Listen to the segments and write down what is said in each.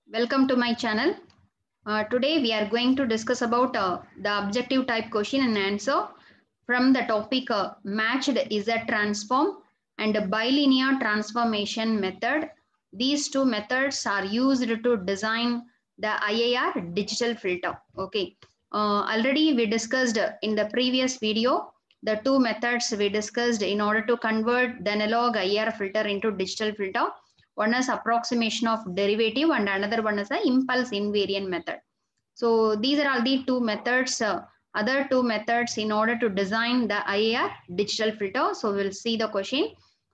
Welcome to my channel. Today we are going to discuss about the objective type question and answer from the topic matched Z transform and bilinear transformation method. These two methods are used to design the IIR digital filter. Okay. Already we discussed in the previous video the two methods we discussed in order to convert the analog IIR filter into digital filter. One is approximation of derivative and another one is the impulse invariant method. So these are all the two methods, other two methods in order to design the IIR digital filter. So we'll see the question.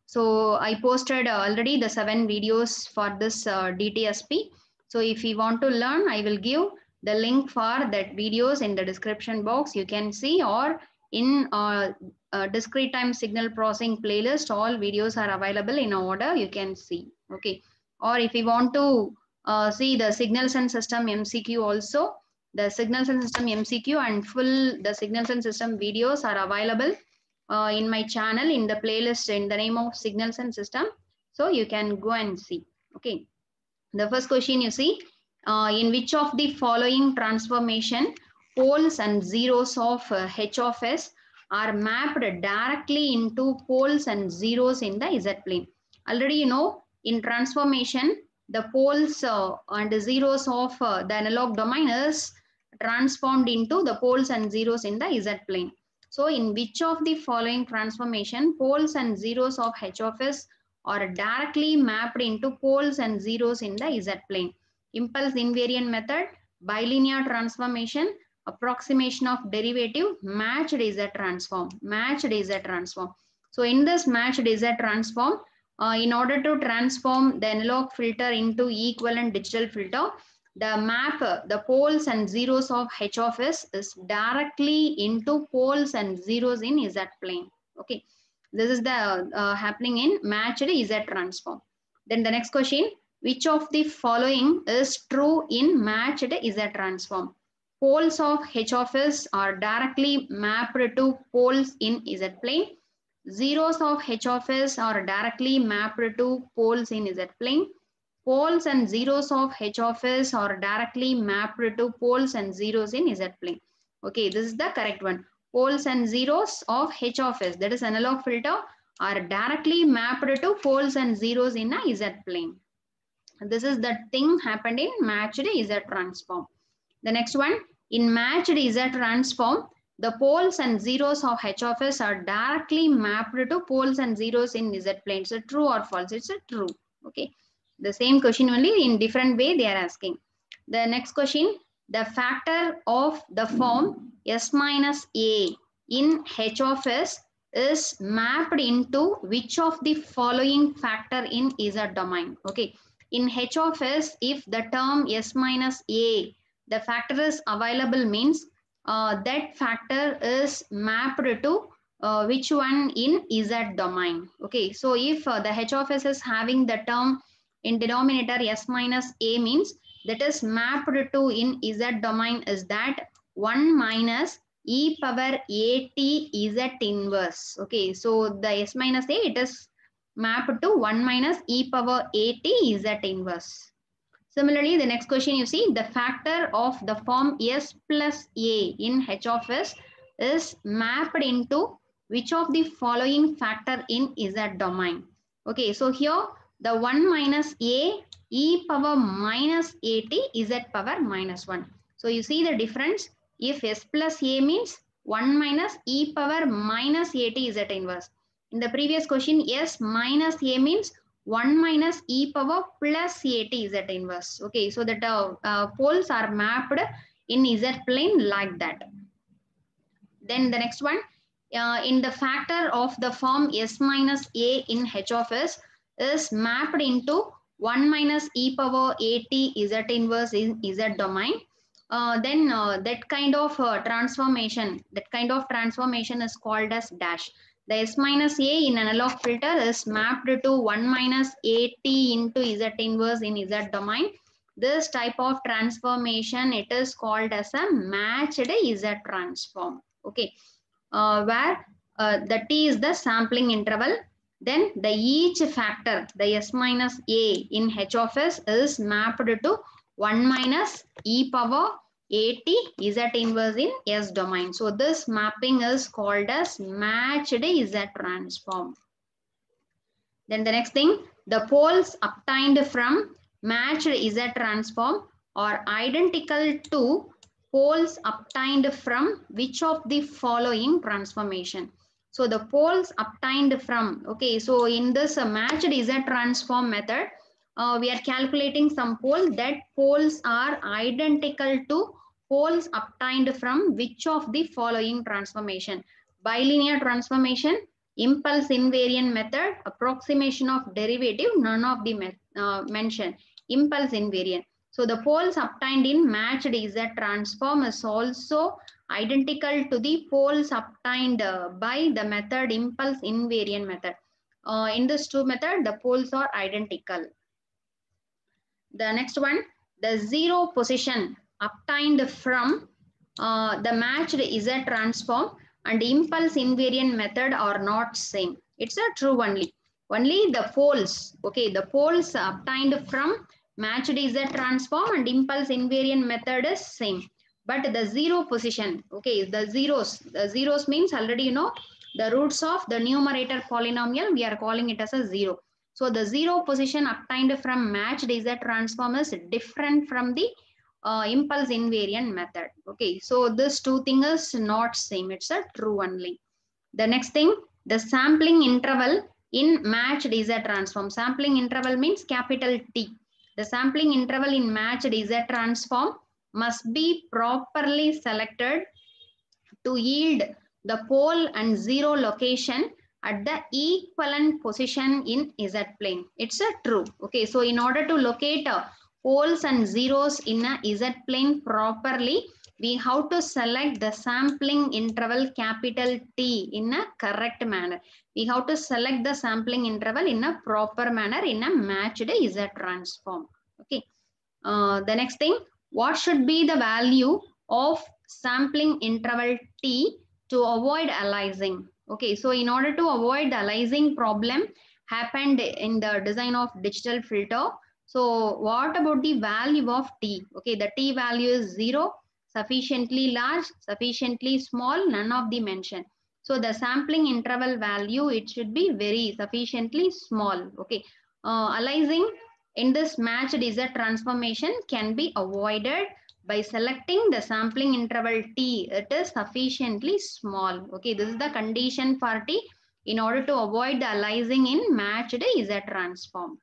So I posted already the 7 videos for this DTSP. So if you want to learn, I will give the link for that videos in the description box. You can see, or in discrete time signal processing playlist, all videos are available in order. You can see. Okay. Or if you want to see the signals and system MCQ also, the signals and system MCQ and full the signals and system videos are available in my channel in the playlist in the name of signals and system. So you can go and see. Okay. The first question you see, in which of the following transformation poles and zeros of H of S are mapped directly into poles and zeros in the Z plane. Already you know, in transformation, the poles and the zeros of the analog domain is transformed into the poles and zeros in the Z plane. So in which of the following transformation poles and zeros of H of S are directly mapped into poles and zeros in the Z plane? Impulse invariant method, bilinear transformation, approximation of derivative, matched Z transform, matched Z transform. So in this matched Z transform, in order to transform the analog filter into equivalent digital filter, the map, the poles and zeros of H of S is directly into poles and zeros in Z plane. Okay, this is the happening in matched Z transform. Then the next question, which of the following is true in matched Z transform? Poles of H of S are directly mapped to poles in Z plane. Zeros of H of S are directly mapped to poles in Z plane. Poles and zeros of H of S are directly mapped to poles and zeros in Z plane. Okay, this is the correct one. Poles and zeros of H of S, that is analog filter, are directly mapped to poles and zeros in a Z plane. This is the thing happened in matched Z transform. The next one, in matched Z transform, the poles and zeros of H of S are directly mapped to poles and zeros in Z plane. So true or false? It's a true. Okay. The same question only in different way they are asking. The next question, the factor of the form S minus A in H of S is mapped into which of the following factor in Z domain? Okay. In H of S, if the term S minus A, the factor is available means that factor is mapped to which one in Z domain. Okay. So if the H of S is having the term in denominator S minus A means that is mapped to in Z domain is that 1 minus e power at Z inverse. Okay, so the S minus A, it is mapped to 1 minus e power at Z inverse. Similarly, the next question you see, the factor of the form S plus A in H of S is mapped into which of the following factor in Z domain? Okay, so here the 1 minus A e power minus at Z power minus 1. So you see the difference. If S plus A means 1 minus e power minus at Z inverse. In the previous question, S minus A means 1 minus e power plus at Z inverse. Okay, so that poles are mapped in Z plane like that. Then the next one, in the factor of the form S minus A in H of S is mapped into 1 minus e power at Z inverse in Z domain. Then that kind of transformation is called as dash. The S minus A in analog filter is mapped to 1 minus at into Z inverse in Z domain. This type of transformation, it is called as a matched Z transform. Okay, where the T is the sampling interval. Then the each factor, the S minus A in H of S is mapped to 1 minus e power at Z inverse in S domain. So this mapping is called as matched Z transform. Then the next thing, the poles obtained from matched Z transform are identical to poles obtained from which of the following transformation. So the poles obtained from, okay, so in this matched Z transform method, we are calculating some poles. That poles are identical to poles obtained from which of the following transformation. Bilinear transformation, impulse invariant method, approximation of derivative, none of the mentioned. Impulse invariant. So the poles obtained in matched Z transform is also identical to the poles obtained by the method impulse invariant method. In this two method, the poles are identical. The next one, the zero position obtained from the matched Z transform and impulse invariant method are not same. It's a true only. Only the poles, okay, the poles obtained from matched Z transform and impulse invariant method is same. But the zero position, okay, the zeros means already you know the roots of the numerator polynomial, we are calling it as a zero. So the zero position obtained from matched Z transform is different from the impulse invariant method. Okay, so this two things is not same. It's a true only. The next thing, the sampling interval in matched Z transform. Sampling interval means capital T. The sampling interval in matched Z transform must be properly selected to yield the pole and zero location at the equivalent position in Z plane. It's a true. Okay, so in order to locate poles and zeros in a Z plane properly, we have to select the sampling interval capital T in a correct manner. We have to select the sampling interval in a proper manner in a matched Z transform. Okay. The next thing, what should be the value of sampling interval T to avoid aliasing? Okay, so in order to avoid the aliasing problem happened in the design of digital filter. So what about the value of T? Okay, the T value is 0, sufficiently large, sufficiently small, none of the mention. So the sampling interval value, it should be very sufficiently small. Okay, aliasing in this matched Z transformation can be avoided by selecting the sampling interval T. It is sufficiently small. Okay, this is the condition for T in order to avoid the aliasing in matched Z transform.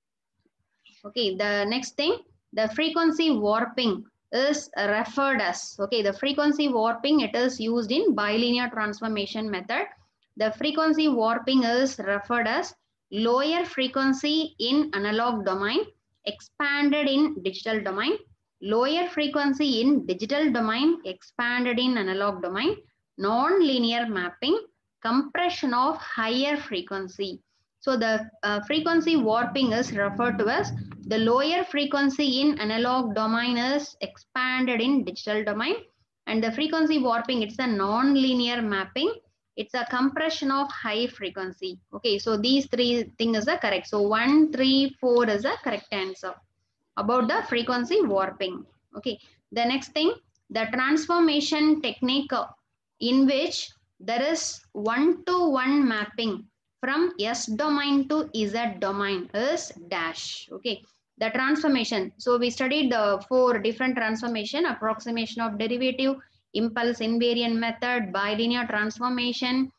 Okay, the next thing, the frequency warping is referred as. Okay, the frequency warping, it is used in bilinear transformation method. The frequency warping is referred as lower frequency in analog domain, expanded in digital domain, lower frequency in digital domain, expanded in analog domain, non-linear mapping, compression of higher frequency. So the frequency warping is referred to as the lower frequency in analog domain is expanded in digital domain, and the frequency warping, it's a non-linear mapping. It's a compression of high frequency. Okay, so these three things are correct. So 1, 3, 4 is a correct answer about the frequency warping. Okay, the next thing, the transformation technique in which there is one-to-one mapping from S domain to Z domain is dash. Okay, the transformation. So we studied the 4 different transformation: approximation of derivative, impulse invariant method, bilinear transformation,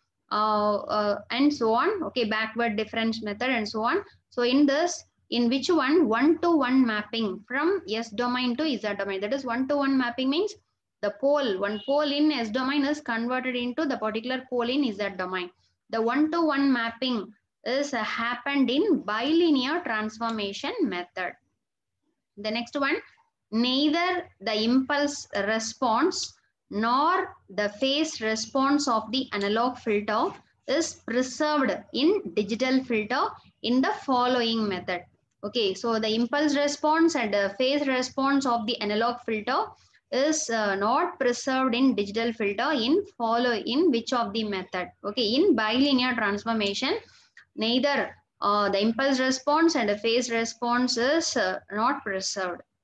and so on. Okay, backward difference method and so on. So in this, in which one-to-one mapping from S domain to Z domain. That is one-to-one mapping means the pole, one pole in S domain is converted into the particular pole in Z domain. The one-to-one mapping is happened in bilinear transformation method. The next one, neither the impulse response nor the phase response of the analog filter is preserved in digital filter in the following method. Okay, so the impulse response and the phase response of the analog filter is not preserved in digital filter in which of the method. Okay, in bilinear transformation, neither the impulse response and the phase response is not preserved.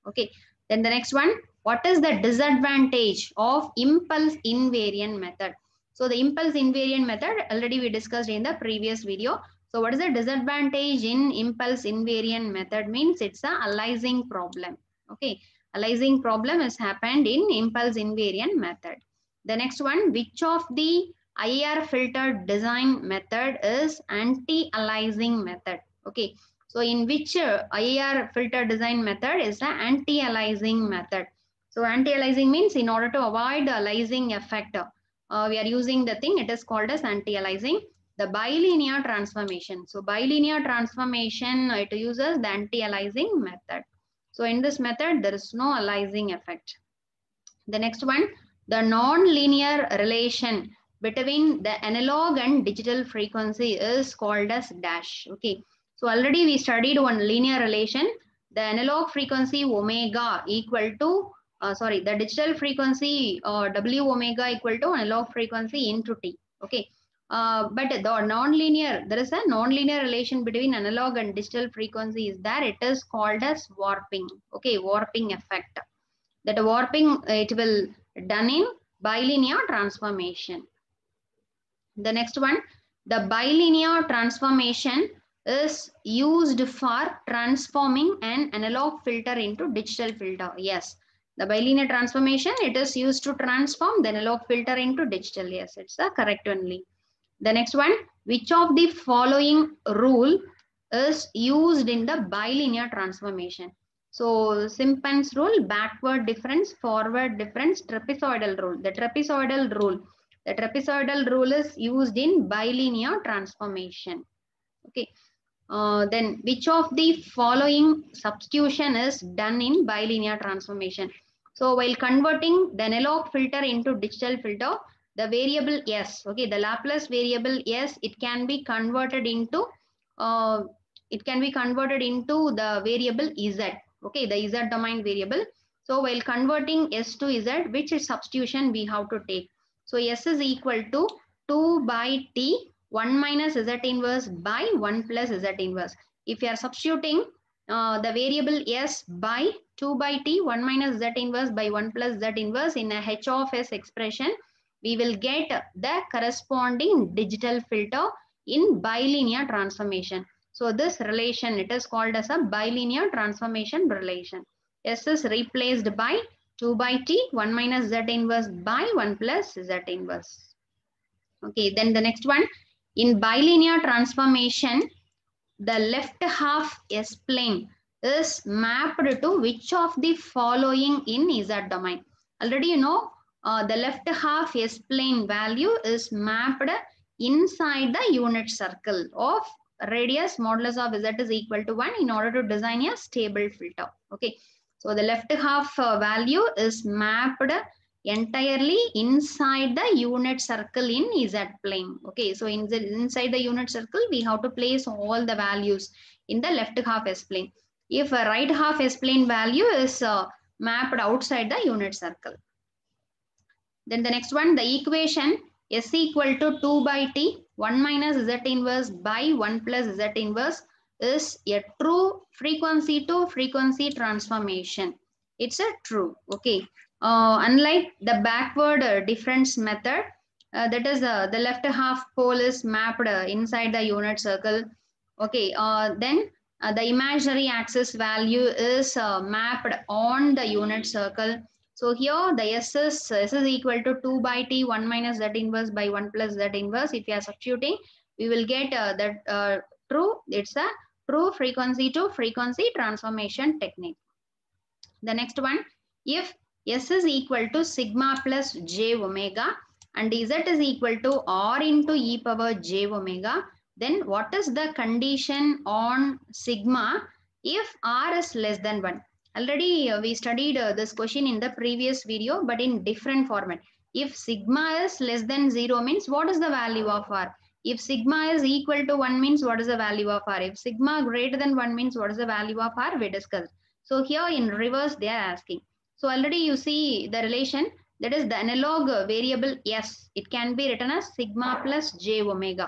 Okay. Then the next one, what is the disadvantage of impulse invariant method? So the impulse invariant method already we discussed in the previous video. So what is the disadvantage in impulse invariant method? Means it's a aliasing problem. Okay. Aliasing problem has happened in impulse invariant method. The next one, which of the IR filter design method is anti-aliasing method? Okay. So in which IR filter design method is the anti-aliasing method. So anti-aliasing means in order to avoid the aliasing effect, we are using the thing, it is called as anti-aliasing. The bilinear transformation. So bilinear transformation, it uses the anti-aliasing method. So in this method, there is no aliasing effect. The next one, the non-linear relation between the analog and digital frequency is called as dash. Okay. So already we studied one linear relation. The analog frequency omega equal to, the digital frequency W omega equal to analog frequency into T. Okay. But the non-linear, there is a non-linear relation between analog and digital frequency is there. It is called as warping. Okay. Warping effect. That warping, it will done in bilinear transformation. The next one, the bilinear transformation is used for transforming an analog filter into digital filter. Yes, the bilinear transformation, it is used to transform the analog filter into digital. Yes, it's the correct only. The next one, which of the following rule is used in the bilinear transformation? So Simpson's rule, backward difference, forward difference, trapezoidal rule. The trapezoidal rule is used in bilinear transformation. Okay. Then which of the following substitution is done in bilinear transformation? So while converting the analog filter into digital filter, the variable S, okay, the Laplace variable S, it can be converted into the variable Z, okay, the Z domain variable. So while converting S to Z, which substitution we have to take? So S is equal to 2 by T 1 minus Z inverse by 1 plus Z inverse. If you are substituting the variable S by 2 by T 1 minus Z inverse by 1 plus Z inverse in a H of S expression, we will get the corresponding digital filter in bilinear transformation. So this relation, it is called as a bilinear transformation relation. S is replaced by 2 by T 1 minus Z inverse by 1 plus Z inverse. Okay, then the next one, in bilinear transformation, the left half S-plane is mapped to which of the following in Z domain? Already you know the left half S-plane value is mapped inside the unit circle of radius modulus of Z is equal to 1 in order to design a stable filter. Okay, so the left half value is mapped entirely inside the unit circle in Z plane. Okay, so inside the unit circle, we have to place all the values in the left half S plane. If a right half S plane value is mapped outside the unit circle. Then the next one, the equation S equal to 2 by T 1 minus Z inverse by 1 plus Z inverse is a true frequency to frequency transformation. It's a true. Okay. Unlike the backward difference method, that is the left half pole is mapped inside the unit circle. Okay. Then the imaginary axis value is mapped on the unit circle. So here the S is equal to 2 by T 1 minus Z inverse by 1 plus Z inverse. If you are substituting, we will get that true. It's a true frequency to frequency transformation technique. The next one, if S is equal to sigma plus j omega and Z is equal to R into e power j omega, then what is the condition on sigma if R is less than 1? Already we studied this question in the previous video, but in different format. If sigma is less than 0 means what is the value of R? If sigma is equal to 1 means what is the value of R? If sigma greater than 1 means what is the value of R? We discussed. So here in reverse they are asking. So already you see the relation, that is the analog variable S. It can be written as sigma plus j omega.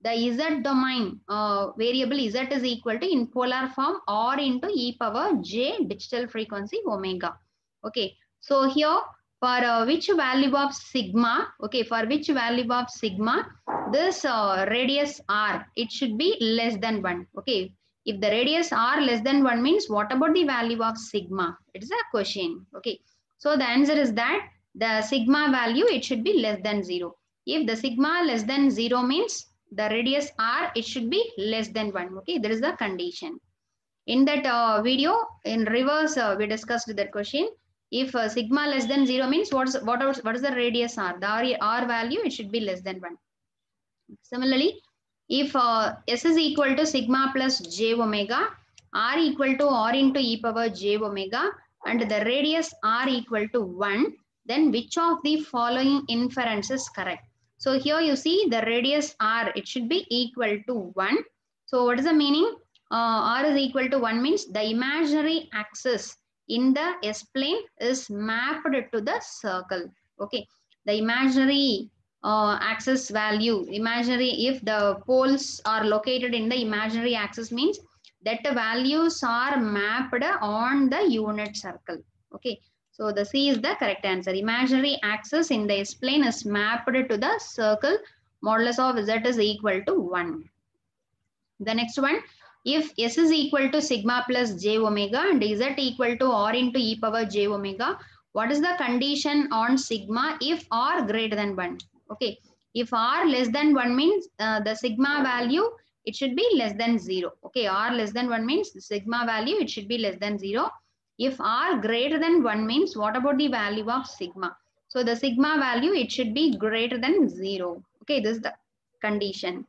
the z domain variable z is equal to in polar form r into e power j digital frequency omega. Okay, so here for which value of sigma, okay, for which value of sigma, this radius r, it should be less than 1. Okay, if the radius r less than 1 means what about the value of sigma? It is a question. Okay, so the answer is that the sigma value, it should be less than 0. If the sigma less than 0 means the radius r, it should be less than 1. Okay, there is the condition. In that video, in reverse, we discussed that question. If sigma less than 0 means what is the radius r? The r value, it should be less than 1. Similarly, if s is equal to sigma plus j omega, r equal to r into e power j omega, and the radius r equal to 1, then which of the following inference is correct? So here you see the radius r, it should be equal to 1. So what is the meaning? R is equal to 1 means the imaginary axis in the S-plane is mapped to the circle. Okay, the imaginary axis value, imaginary, if the poles are located in the imaginary axis means that the values are mapped on the unit circle. Okay, so the C is the correct answer. Imaginary axis in the S-plane is mapped to the circle. Modulus of Z is equal to 1. The next one, if S is equal to sigma plus j omega and Z equal to r into e power j omega, what is the condition on sigma if r greater than 1? Okay, if r less than 1 means the sigma value, it should be less than 0. Okay, r less than 1 means the sigma value, it should be less than 0. If r greater than 1 means what about the value of sigma? So the sigma value, it should be greater than 0. Okay, this is the condition.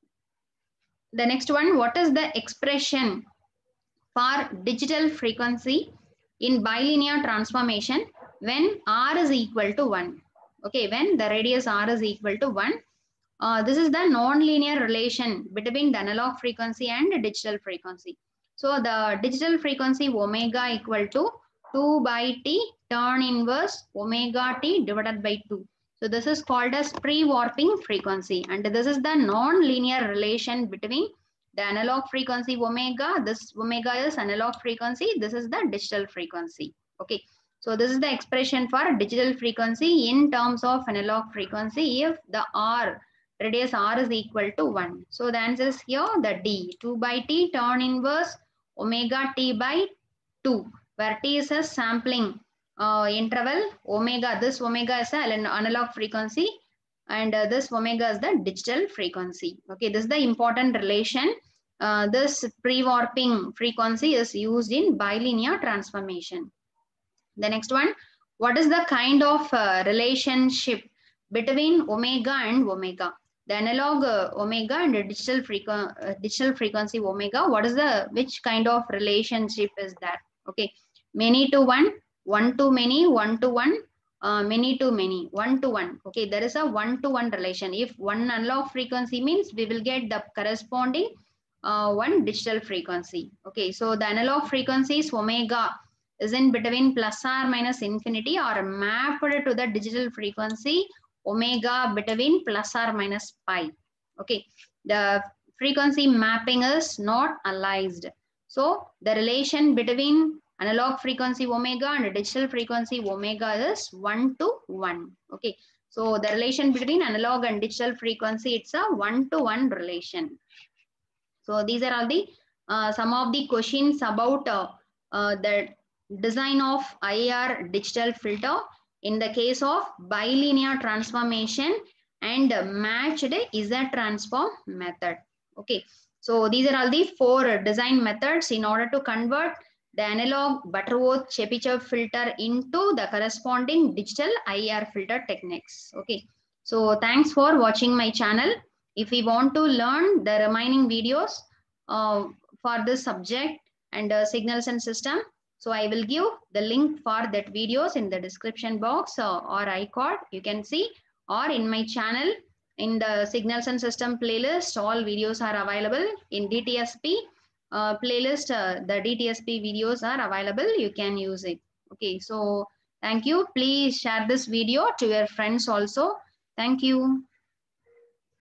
The next one, what is the expression for digital frequency in bilinear transformation when r is equal to 1? Okay, when the radius r is equal to 1, this is the non-linear relation between the analog frequency and the digital frequency. So the digital frequency omega equal to 2 by t tan inverse omega t divided by 2. So this is called as pre-warping frequency, and this is the non-linear relation between the analog frequency omega. This omega is analog frequency. This is the digital frequency. Okay. So this is the expression for digital frequency in terms of analog frequency if the r, radius r is equal to 1. So the answer is here the D, 2 by t tan inverse omega t by 2, where t is a sampling interval, omega, this omega is an analog frequency, and this omega is the digital frequency. Okay, this is the important relation. This pre-warping frequency is used in bilinear transformation. The next one, what is the kind of relationship between omega and omega? The analog omega and the digital frequency omega, what is the, which kind of relationship is that? Okay, many to one, one to many, one to one, many to many, one to one. Okay, there is a one to one relation. If one analog frequency means we will get the corresponding one digital frequency. Okay, so the analog frequencies omega is in between plus or minus infinity or mapped to the digital frequency omega between plus or minus pi. Okay, the frequency mapping is not analyzed. So the relation between analog frequency omega and digital frequency omega is 1 to 1. Okay, so the relation between analog and digital frequency, it's a 1 to 1 relation. So these are all the some of the questions about the design of IR digital filter in the case of bilinear transformation and matched Z transform method. Okay, so these are all the 4 design methods in order to convert the analog Butterworth-Chebyshev filter into the corresponding digital IR filter techniques. Okay, so thanks for watching my channel. If we want to learn the remaining videos for this subject and signals and system, so I will give the link for that videos in the description box or iCard, you can see, or in my channel in the signals and system playlist. All videos are available in DTSP playlist. The DTSP videos are available. You can use it. Okay, so thank you. Please share this video to your friends also. Thank you.